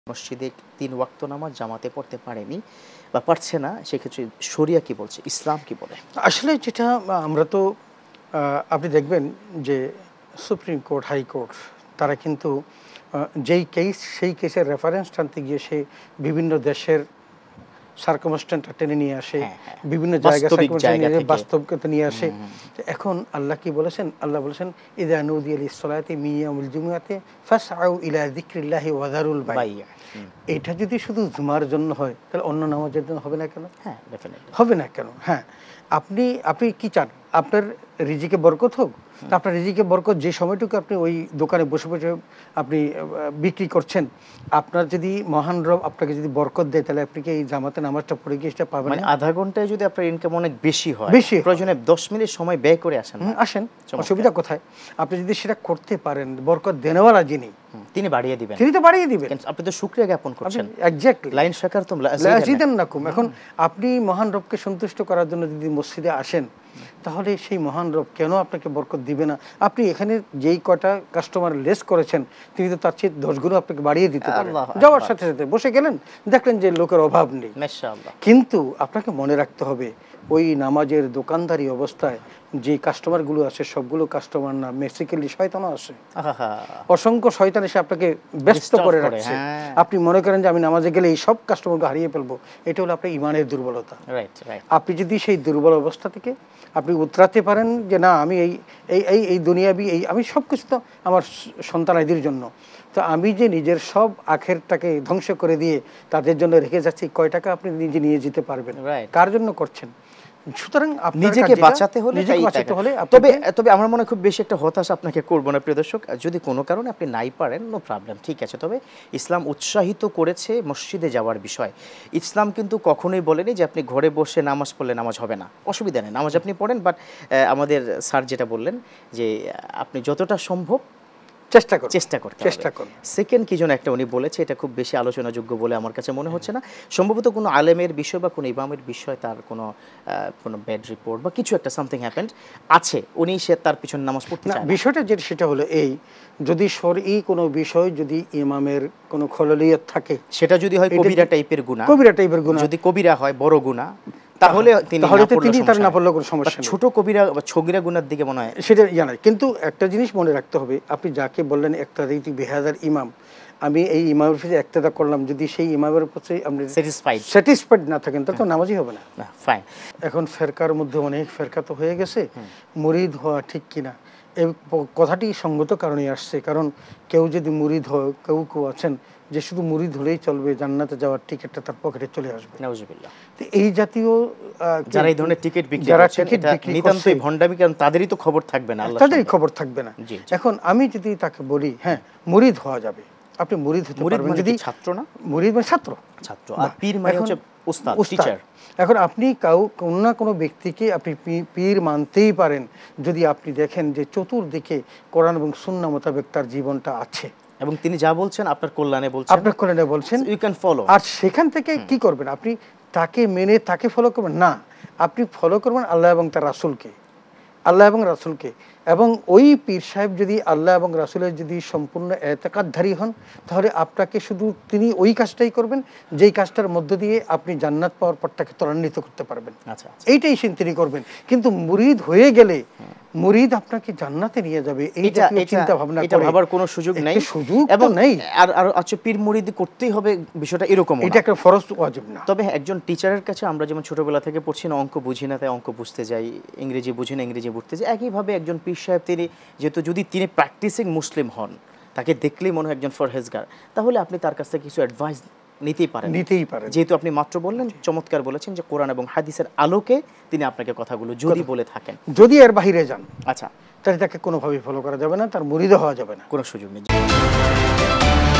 মসজিদে ৩ ওয়াক্ত নামাজ জামাতে পড়তে পারেনি বা পারছে না, সেক্ষেত্রে শরিয়া কি বলছে, ইসলাম কি বলে? আসলে যেটা আমরা তো আপনি দেখবেন যে সুপ্রিম কোর্ট, হাইকোর্ট তারা কিন্তু যেই কেস সেই কেসের রেফারেন্স টানতে গিয়ে সে বিভিন্ন দেশের সার্কামস্ট্যান্সটা টেনে নিয়ে আসে, বিভিন্ন জায়গা বাস্তবতা নিয়ে আসে। এখন আল্লাহ কি বলেছেন? আল্লাহ বলেছেন ইযা নুদিয়া লিস-সালাতি মিন ইয়াউমিল জুমআতি ফাসআউ ইলা যিকরিল্লাহি ওয়া যারুল বাই'। এটা যদি শুধু জুমার জন্য হয় তাহলে অন্য নামাজের জন্য হবে না কেন? হ্যাঁ, ডেফিনেটলি হবে না কেন? হ্যাঁ, আপনি কি চান আপনার রিজিকে বরকত হোক? তা আপনার রিজিকে বরকত যে সময়টুকু আপনি ওই দোকানে বসে বসে আপনি বিক্রি করছেন, আপনার যদি মহান রব আপনাকে যদি বরকত দেয় তাহলে আপনি কি এই জামাতে নামাজটা পড়ে গিয়ে সেটা পাবেন? মানে আধা ঘন্টায় যদি আপনার ইনকাম অনেক বেশি হয়, প্রয়োজনে 10 মিনিট সময় ব্যয় করে আসেন, অসুবিধা কোথায়? আপনি যদি সেটা করতে পারেন, বরকত দেনেওয়ালা যিনি, তিনি বাড়িয়ে দিবেন, তিনি তো বাড়িয়ে দিবেন। আপনি তো শুকরিয়া জ্ঞাপন করছেন। এক্স্যাক্টলি, লাইন শাকারতুম লাযিদান্নাকুম। এখন আপনি মহান রবকে সন্তুষ্ট করার জন্য যদি মসজিদে আসেন, তাহলে সেই মহান রব কেন আপনাকে বরকত দিবে না? আপনি এখানে যেই কটা কাস্টমার লেস করেছেন, তিনি তো তার চেয়ে 10 গুণ আপনাকে বাড়িয়ে দিতে পারেন। যাওয়ার সাথে সাথে বসে গেলেন, দেখলেন যে লোকের অভাব নেই। মাশাআল্লাহ। কিন্তু আপনাকে মনে রাখতে হবে ওই নামাজের দোকানদারি অবস্থায় যে কাস্টমারগুলো আছে সবগুলো কাস্টমার না, বেসিক্যালি শয়তানও আছে। অসংখ্য শয়তান এসে আপনাকে ব্যস্ত করে রাখছে। আপনি মনে করেন যে আমি নামাজে গেলে এই সব কাস্টমারকে হারিয়ে ফেলবো, এটা হলো আপনার ইমানের দুর্বলতা। আপনি যদি সেই দুর্বল অবস্থা থেকে আপনি উতরাতে পারেন যে না, আমি এই দুনিয়াবি আমি সব কিছু তো আমার সন্তানাদির জন্য, তো আমি যে নিজের সব আখেরটাকে ধ্বংস করে দিয়ে তাদের জন্য রেখে যাচ্ছি, কয় টাকা আপনি নিজে নিয়ে যেতে পারবেন? কার জন্য করছেন? সুতরাং নিজেকে বাঁচাতে হলে তবে আমার মনে খুব বেশি একটা হতাশা আপনাকে করবো না প্রিয় দর্শক। যদি কোনো কারণে আপনি নাই পারেন, নো প্রবলেম, ঠিক আছে। তবে ইসলাম উৎসাহিত করেছে মসজিদে যাওয়ার বিষয়। ইসলাম কিন্তু কখনোই বলেনি যে আপনি ঘরে বসে নামাজ পড়লে নামাজ হবে না, অসুবিধা নেই, নামাজ আপনি পড়েন। বাট আমাদের স্যার যেটা বললেন যে আপনি যতটা সম্ভব চেষ্টা করতে। সেকেন্ড কি যেন একটা উনি বলেছে, এটা খুব বেশি আলোচনাযোগ্য বলে আমার কাছে মনে হচ্ছে না। সম্ভবত কোনো আলেমের বিষয় বা কোনো ইমামের বিষয় তার কোনো ব্যাড রিপোর্ট বা কিছু একটা সামথিং হ্যাপেন্ড আছে, উনি সে তার পিছনে নামাজ পড়তে চায় না। বিষয়টা যেটা সেটা হলো এই, যদি শরঈ কোনো বিষয় যদি ইমামের কোনো খললিয়ত থাকে, সেটা যদি হয় কবিরা টাইপের গুনাহ, যদি কবিরা হয় বড় গুনাহ, তাহলে তিনি তার না পড়লে কোনো সমস্যা নেই। ছোট কবিরা বা ছগিরা গুনার দিকে মনে হয় সেটা জানাই। কিন্তু একটা জিনিস মনে রাখতে হবে, আপনি যাকে বললেন ইক্তাদাইতু বিহাযাল ইমাম, আমি এই ইমামের পিছনে ইক্তেদা করলাম, যদি সেই ইমামের উপরে আপনি স্যাটিসফাইড না থাকেন তাহলে তো নামাজই হবে না। ফাইন। এখন ফেরকার মধ্যে অনেক ফেরকা তো হয়ে গেছে, মুরিদ হওয়া ঠিক কিনা এই কথাটি সঙ্গত কারণে আসছে। কারণ কেউ যদি মুরিদ হয়, কেউ আছেন যে শুধু মুরিদ হলেই চলবে, জান্নাতে যাওয়ার টিকিটটা তার পকেটে চলে আসবে। নাউজুবিল্লাহ। তো এই জাতীয় যারা এই ধরনের টিকিট বিক্রি করছেন, এটা নিতান্তই ভণ্ডামি, কারণ তাদেরই তো খবর থাকবে না, তাদেরই খবর থাকবে না। এখন আমি যদি তাকে বলি হ্যাঁ মুরিদ হওয়া যাবে, আপনি মুরিদ হতে পারবেন যদি ছাত্র না, মুরিদ মানে ছাত্র, আর পীর মানে হচ্ছে উস্তাদ, টিচার। এখন আপনি কোনো না কোনো ব্যক্তিকে আপনি পীর মানতেই পারেন যদি আপনি দেখেন যে চতুর্দিকে কোরআন এবং সুন্নাহ মোতাবেক তার জীবনটা আছে এবং তিনি যা বলছেন আপনার কল্যাণে বলছেন, ইউ ক্যান ফলো। আর সেখান থেকে কি করবেন? আপনি তাকে মেনে তাকে ফলো করবেন না, আপনি ফলো করবেন আল্লাহ এবং তার রাসূলকে, এবং ওই পীর সাহেব যদি আল্লাহ এবং রাসূলের যদি সম্পূর্ণ এতেকাদধারী হন, তাহলে আপনাকে শুধু তিনি ওই কাজটাই করবেন যেই কাজটার মধ্য দিয়ে আপনি জান্নাত পাওয়ার পথটাকে ত্বরান্বিত করতে পারবেন। এইটাই তিনি করবেন। কিন্তু মুরিদ হয়ে গেলে মুরিদ আপনাকে জান্নাতে নিয়ে যাবে, এইটা চিন্তা ভাবনা এটা ভাবার কোনো সুযোগ নাই, এবং আর আচ্ছা পীর মুরিদ করতেই হবে বিষয়টা এরকম, এটা একটা ফরজ ওয়াজিব না। তবে একজন টিচারের কাছে আমরা যেমন ছোটবেলা থেকে পড়ছি না, অঙ্ক বুঝি না তাই অঙ্ক বুঝতে যাই, ইংরেজি বুঝি না ইংরেজি বুঝতে যাই, একইভাবে একজন পীর সাহেব তিনি যেহেতু যদি তিনি প্র্যাকটিসিং মুসলিম হন, তাকে দেখলেই মনে হয় একজন ফরহেজগার, তাহলে আপনি তার কাছ থেকে কিছু অ্যাডভাইস নিতেই পারেন। যেহেতু আপনি মাত্র বললেন, চমৎকার বলেছেন যে কোরআন এবং হাদিসের আলোকে তিনি আপনাকে কথাগুলো যদি বলে থাকেন, যদি এর বাইরে যান, আচ্ছা, তাহলে তাকে কোনোভাবেই ফলো করা যাবে না, তার মুরিদ হওয়া যাবে না, কোনো সুযোগ নেই।